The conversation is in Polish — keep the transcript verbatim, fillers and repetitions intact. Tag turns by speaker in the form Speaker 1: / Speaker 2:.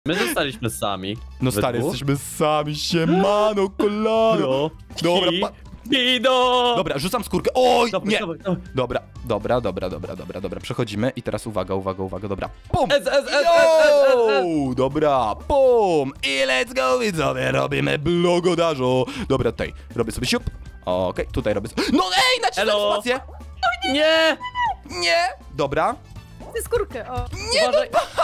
Speaker 1: My zostaliśmy sami.
Speaker 2: No stary, jesteśmy sami, siemano, kolano. Dobra, pa...
Speaker 1: Bido!
Speaker 2: Dobra, rzucam skórkę. Oj,
Speaker 1: Dobra,
Speaker 2: nie.
Speaker 1: dobra, dobra.
Speaker 2: Dobra, dobra, dobra, dobra, dobra, dobra. Przechodzimy i teraz uwaga, uwaga, uwaga, dobra. Pum!
Speaker 1: S, S, S, S, S, S.
Speaker 2: Yo! Dobra, pum! I let's go, widzowie, robimy blogodarzu. Dobra, tutaj robię sobie siup. Okej, tutaj robię sobie... No ej, nacisnę
Speaker 1: Elo.
Speaker 2: spację.
Speaker 1: Nie!
Speaker 2: Nie! Dobra.
Speaker 3: Ty skórkę, o.
Speaker 2: Nie,
Speaker 1: Uważaj.
Speaker 2: no